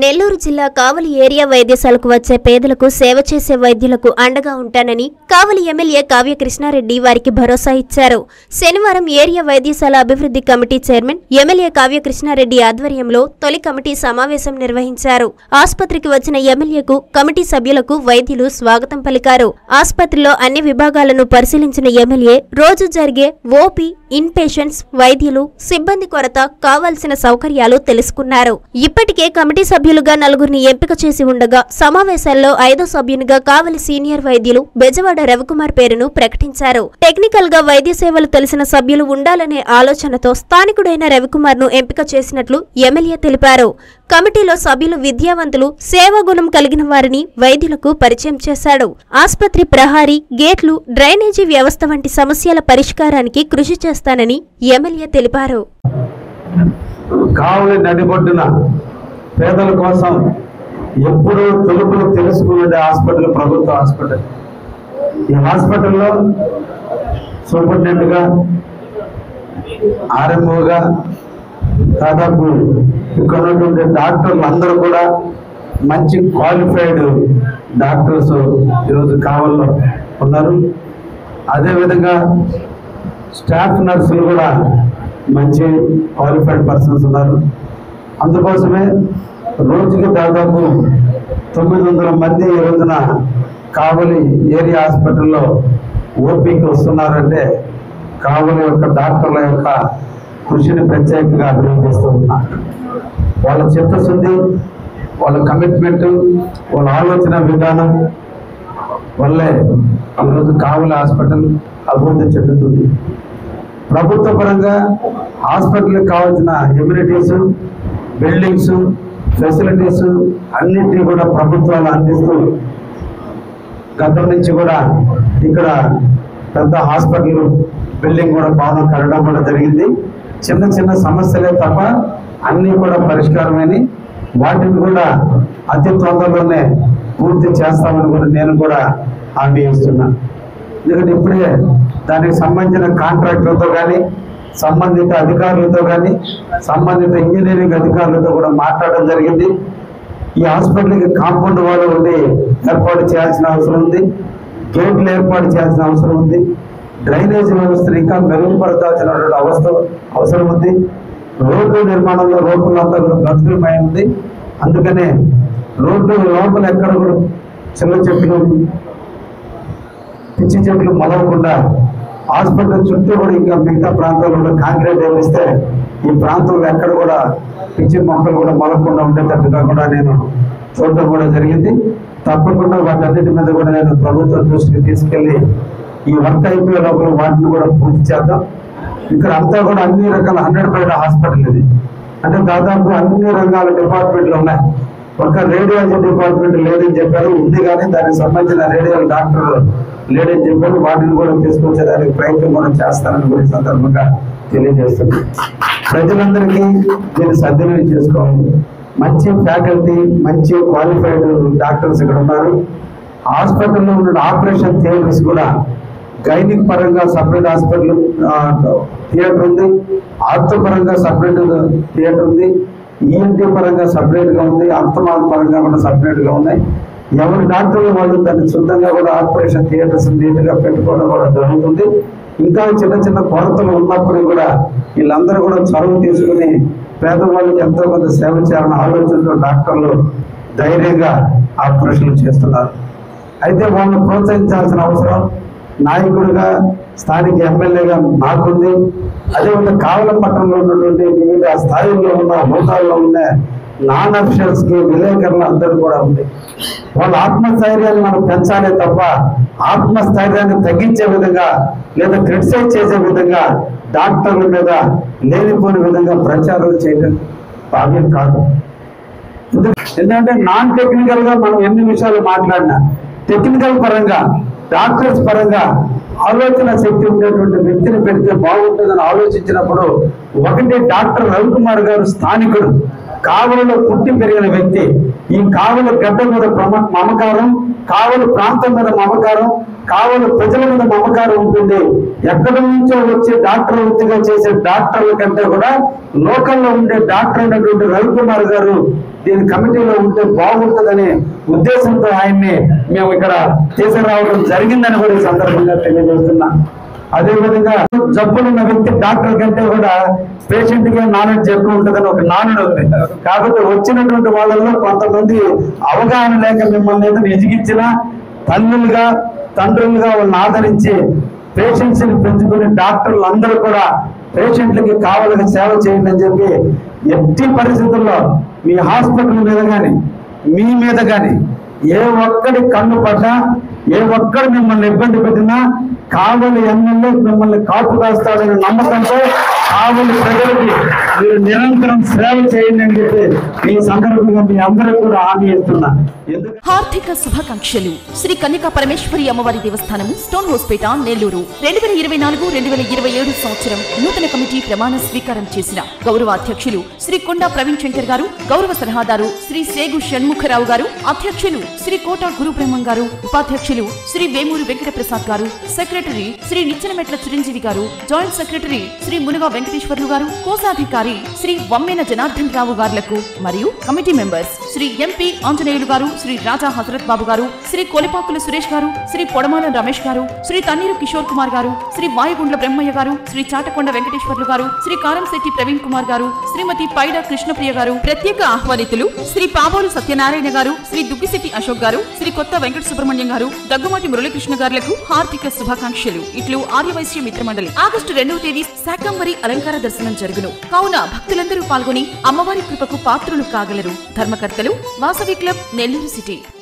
నెల్లూరు జిల్లా కావలి ఏరియా వైద్యశాలకు వచ్చే పేదలకు సేవ చేసే వైద్యులకు అండగా ఉంటానని కావలి ఎమ్మెల్యే కావ్య కృష్ణారెడ్డి వారికి భరోసా ఇచ్చారు. శనివారం ఏరియా వైద్యశాల అభివృద్ధి committee chairman MLA Kavya Krishna Reddy ఆధ్వర్యంలో తొలి కమిటీ సమావేశం నిర్వహించారు. ఆసుపత్రికి వచ్చిన ఎమ్మెల్యేకు కమిటీ సభ్యులకు వైద్యులు స్వాగతం పలికారు. ఆసుపత్రిలో అన్ని విభాగాలను పరిశీలించిన ఎమ్మెల్యే రోజు జరిగే ఓపీ, ఇన్ పేషెంట్స్, వైద్యులు, సిబ్బంది కొరత, కావాల్సిన సౌకర్యాలు తెలుసుకున్నారు. ఇప్పటికే కమిటీ సభ్యులుగా నలుగురిని ఎంపిక చేసి ఉండగా సమావేశాల్లో 5వ సభ్యునిగా కావలి సీనియర్ వైద్యులు బెజవాడ రవికుమార్ పేరును ప్రకటించారు. టెక్నికల్ గా వైద్య సేవలు తెలిసిన సభ్యులు ఉండాలనే ఆలోచనతో స్థానికుడైన రవికుమార్ ను ఎంపిక చేసినట్లు ఎమ్మెల్యే తెలిపారు. కమిటీలో సభ్యులు విద్యావంతులు, సేవాగుణం కలిగిన వారిని వైద్యులకు పరిచయం చేశాడు. ఆసుపత్రి ప్రహారీ, గేట్లు, డ్రైనేజీ వ్యవస్థ వంటి సమస్యల పరిష్కారానికి కృషి చేస్తానని ఎమ్మెల్యే తెలిపారు. కావలి నడిబొడ్డున పేదల కోసం ఎప్పుడూ తలుపులు తెలుసుకునే హాస్పిటల్ ప్రభుత్వ హాస్పిటల్. ఈ హాస్పిటల్లో సూపరింటెండెంట్గా, ఆర్ఎంఓగా దాదాపు ఇక్కడ ఉన్నటువంటి డాక్టర్లు అందరూ కూడా మంచి క్వాలిఫైడ్ డాక్టర్స్ ఈరోజు కావల్లో ఉన్నారు. అదేవిధంగా స్టాఫ్ నర్సులు కూడా మంచి క్వాలిఫైడ్ పర్సన్స్ ఉన్నారు. అందుకోసమే రోజుకి దాదాపు 900 మంది ఈ రోజున కావలి ఏరియా హాస్పిటల్లో ఓపీకి వస్తున్నారంటే కావలి యొక్క డాక్టర్ల యొక్క కృషిని ప్రత్యేకంగా అభినందిస్తూ ఉన్నారు. వాళ్ళ చిత్తశుద్ధి, వాళ్ళ కమిట్మెంట్, వాళ్ళ ఆలోచన విధానం వల్లే ఈరోజు కావలి హాస్పిటల్ అభివృద్ధి చెందుతుంది. ప్రభుత్వ పరంగా హాస్పిటల్కి కావాల్సిన ఎమ్యూనిటీస్, బిల్డింగ్స్, ఫెసిలిటీస్ అన్నింటినీ కూడా ప్రభుత్వాలు అందిస్తూ గతం నుంచి కూడా ఇక్కడ పెద్ద హాస్పిటల్ బిల్డింగ్ కూడా భవనం కట్టడం కూడా జరిగింది. చిన్న చిన్న సమస్యలే తప్ప అన్నీ కూడా పరిష్కారమని, వాటిని కూడా అతి తొందరలోనే పూర్తి చేస్తామని కూడా నేను కూడా హామీ ఇస్తున్నా. ఎందుకంటే ఇప్పుడే దానికి సంబంధించిన కాంట్రాక్టర్లతో కానీ, సంబంధిత అధికారులతో కానీ, సంబంధిత ఇంజనీరింగ్ అధికారులతో కూడా మాట్లాడడం జరిగింది. ఈ హాస్పిటల్కి కాంపౌండ్ వాళ్ళు ఉండి ఏర్పాటు చేయాల్సిన అవసరం ఉంది, గేట్లు ఏర్పాటు చేయాల్సిన అవసరం ఉంది, డ్రైనేజ్ వ్యవస్థను ఇంకా మెరుగుపరచాల్సినటువంటి అవసరం ఉంది. రోడ్డు నిర్మాణంలో రోడ్లంతా కూడా బ్రతుకులమై ఉంది. అందుకనే రోడ్డు లోపల ఎక్కడ కూడా చిన్న చెట్లు, పిచ్చి చెట్లు మొలవకుండా హాస్పిటల్ చుట్టూ కూడా ఇంకా మిగతా ప్రాంతాల్లో కూడా కాంక్రీట్ వేస్తే ఈ ప్రాంతంలో ఎక్కడ కూడా పిచ్చి మొక్కలు కూడా మొలకుండా ఉండేటట్టుగా కూడా నేను చూడటం కూడా జరిగింది. తప్పకుండా వాటన్నిటి మీద కూడా నేను ప్రభుత్వం దృష్టికి తీసుకెళ్లి ఈ వర్క్ అయిపోయే లోపల వాటిని కూడా పూర్తి చేద్దాం. ఇక్కడ అంతా కూడా అన్ని రకాల 100 హాస్పిటల్ ఇది. అంటే దాదాపు అన్ని రంగాల డిపార్ట్మెంట్లు ఉన్నాయి. ఒక రేడియాలజీ డిపార్ట్మెంట్ లేదని చెప్పారు, ఉంది కానీ దానికి సంబంధించిన రేడియల్ డాక్టర్ లేడని చెప్పారు. వాటిని కూడా తీసుకొచ్చేదానికి ప్రయత్నం కూడా చేస్తారని కూడా సందర్భంగా తెలియజేస్తున్నాను. ప్రజలందరికీ దీన్ని సద్వినియోగం చేసుకోవాలి. మంచి ఫ్యాకల్టీ, మంచి క్వాలిఫైడ్ డాక్టర్స్ ఇక్కడ ఉన్నారు. హాస్పిటల్లో ఉన్న ఆపరేషన్ థియేటర్స్ కూడా గైనిక్ పరంగా సపరేట్ హాస్పిటల్ థియేటర్ ఉంది, ఆర్థో పరంగా సపరేట్ థియేటర్ ఉంది, ఈఎన్టీ పరంగా సపరేట్గా ఉంది, ఆర్థోమాల్ పరంగా కూడా సపరేట్గా ఉన్నాయి. ఎవరి డాక్టర్లు వాళ్ళు దాన్ని శుద్ధంగా కూడా ఆపరేషన్ థియేటర్స్ నీట్గా పెట్టుకోవడం కూడా జరుగుతుంది. ఇంకా చిన్న చిన్న కొరతలు ఉన్నప్పుడు కూడా వీళ్ళందరూ కూడా చొరవ తీసుకుని పేదవాళ్ళకి ఎంతో కొంత సేవ చేయాలన్న ఆలోచనతో డాక్టర్లు ధైర్యంగా ఆపరేషన్లు చేస్తున్నారు. అయితే వాళ్ళని ప్రోత్సహించాల్సిన అవసరం నాయకుడిగా, స్థానిక ఎమ్మెల్యేగా నాకుంది. అదేవిధంగా కావలి పట్టణంలో ఉన్నటువంటి వివిధ స్థాయిల్లో ఉన్న హోదాల్లో ఉన్న నాన్ అఫీషియల్స్ కి, విలేకరులు అందరూ కూడా ఉంది. వాళ్ళ ఆత్మస్థైర్యాన్ని మనం పెంచాలే తప్ప ఆత్మస్థైర్యాన్ని తగ్గించే విధంగా లేదా క్రిటిసైజ్ చేసే విధంగా డాక్టర్ల మీద లేనిపోని విధంగా ప్రచారం చేయడం భావ్యం కాదు. ఎందుకంటే నాన్ టెక్నికల్ గా మనం ఎన్ని విషయాలు మాట్లాడినా టెక్నికల్ పరంగా, డాక్టర్స్ పరంగా ఆలోచన శక్తి ఉండేటువంటి వ్యక్తిని పెడితే బాగుంటుందని ఆలోచించినప్పుడు ఒకటి డాక్టర్ రవికుమార్ గారు స్థానికుడు, కావలిలో పుట్టి పెరిగిన వ్యక్తి. ఈ కావలి గడ్డ మీద మమకారం, కావలి ప్రాంతం మీద మమకారం, కావలి ప్రజల మీద మమకారం ఉంటుంది. ఎక్కడి నుంచో వచ్చి డాక్టర్ వృత్తిగా చేసే డాక్టర్ల కంటే కూడా లోకల్లో ఉండే డాక్టర్ అయినటువంటి రవికుమార్ గారు దీని కమిటీలో ఉంటే బాగుంటుందనే ఉద్దేశంతో ఆయన్ని మేము ఇక్కడ తీసుకురావడం జరిగిందని కూడా ఈ సందర్భంగా తెలియజేస్తున్నా. అదేవిధంగా జబ్బులున్న వ్యక్తి డాక్టర్ కంటే కూడా పేషెంట్ గా నాలెడ్జ్ ఎక్కువ ఉంటుందని ఒక నానుడు ఉంది. కాబట్టి వచ్చినటువంటి వాళ్ళలో కొంతమంది అవగాహన లేక మిమ్మల్ని ఏదైనా ఎదిగించిన తల్లులుగా తండ్రులుగా వాళ్ళని ఆదరించి పేషెంట్స్ ని పెంచుకునే డాక్టర్లు అందరూ కూడా పేషెంట్లకి కావాలని సేవ చేయండి అని చెప్పి ఎట్టి పరిస్థితుల్లో మీ హాస్పిటల్ మీద కానీ మీ మీద కానీ ఏ ఒక్కడి కన్ను పడ్డా ఏ ఒక్కడు మిమ్మల్ని ఇబ్బంది పెట్టినా కావలి ఎమ్మెల్యే మిమ్మల్ని కాపు కాస్తాడనే నమ్మకంతో కావలి ప్రజలకి మీరు నిరంతరం సేవ చేయండి అని చెప్పి ఈ సందర్భంగా మీ అందరికీ కూడా హామీ ఇస్తున్నా. హార్దిక శుభాకాంక్షలు. శ్రీ కన్యకా పరమేశ్వరి అమ్మవారి దేవస్థానం, స్టోన్ హౌస్పేట, నెల్లూరు. 2024-2027 సంవత్సరం నూతన కమిటీ ప్రమాణ స్వీకారం చేసిన గౌరవ అధ్యక్షులు శ్రీ కొండా ప్రవీణ్ శంకర్ గారు, గౌరవ సలహాదారు శ్రీ సేగు షణ్ముఖరావు గారు, అధ్యక్షులు శ్రీ కోట గురుబ్రహ్మం గారు, ఉపాధ్యక్షులు శ్రీ వేమూరు వెంకట ప్రసాద్ గారు, సెక్రటరీ శ్రీ నిచ్చెనమెట్ల చిరంజీవి గారు, జాయింట్ సెక్రటరీ శ్రీ మునుగా వెంకటేశ్వర్లు గారు, కోశాధికారి శ్రీ వమ్మెన జనార్దన్ రావు గారులకు మరియు committee members Shri MP Anjaneyulu గారు, శ్రీ రాజా హజరత్ బాబు గారు, శ్రీ కొలిపాకుల సురేష్ గారు, శ్రీ పొడమాల రమేష్ గారు, శ్రీ తన్నీరు కిషోర్ కుమార్ గారు, శ్రీ వాయుగుండ్ల బ్రహ్మయ్య గారు, శ్రీ చాటకొండ వెంకటేశ్వర్లు గారు, శ్రీ కారంశెట్టి ప్రవీణ్ కుమార్ గారు, శ్రీమతి పైడ కృష్ణప్రియ గారు, ప్రత్యేక ఆహ్వానితులు శ్రీ పాబోలు సత్యనారాయణ గారు, శ్రీ దుగ్గిశెట్టి అశోక్ గారు, శ్రీ కొత్త వెంకట సుబ్రహ్మణ్యం గారు, దగ్గుమాటి మురళీకృష్ణ గారులకు హార్దిక శుభాకాంక్షలు. ఇట్లు ఆర్యవైశ్య మిత్రమండలి. ఆగస్టు 2వ తేదీ శాకంబరి అలంకార దర్శనం జరుగును. కావున భక్తులందరూ పాల్గొని అమ్మవారి కృపకు పాత్రులు కాగలరు. ధర్మకర్తలు వాసవి క్లబ్, నెల్లూరు సిటీ.